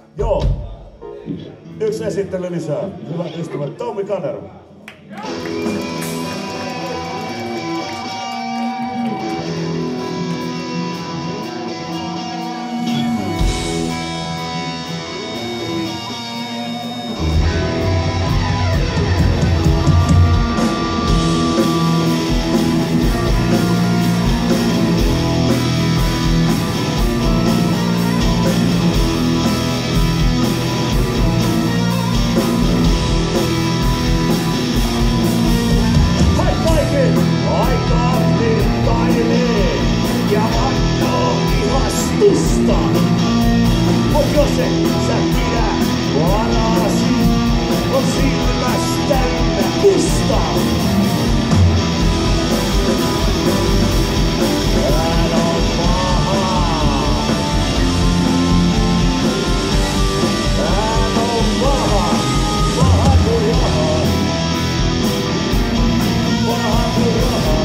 Joo. Yksi esittely lisää. Hyvät ystävät, Tommi Kanerva. Mut jos et sä pidä varasi, on silmäs täynnä kustaa. Täällä on paha. Täällä on paha. Paha kuin raha. Paha kuin raha.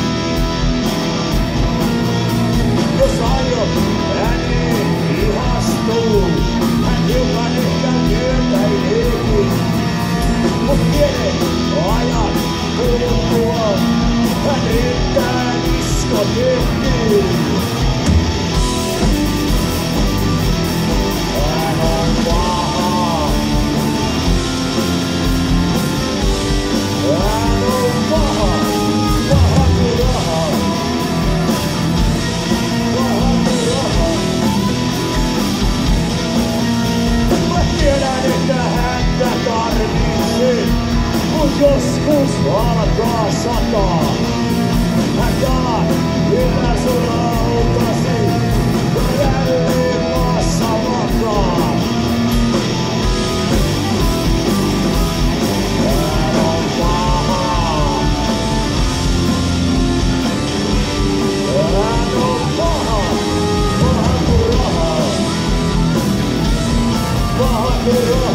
Jos aiot ääneen ihastuu, hän hiukan ehkä myötäileekin. Mut pienen ajan kuluttua hän riittää diskoteekkiin. Hän on paha. Hän on paha. Paha kuin raha. Tiedän, että häntä tarvitsen, kun joskus alkaa sataa. Hän kalat vielä sun lautasi ja jälleen maassa makaa. Hän on paha. Hän on paha. Paha kuin raha. Paha kuin raha.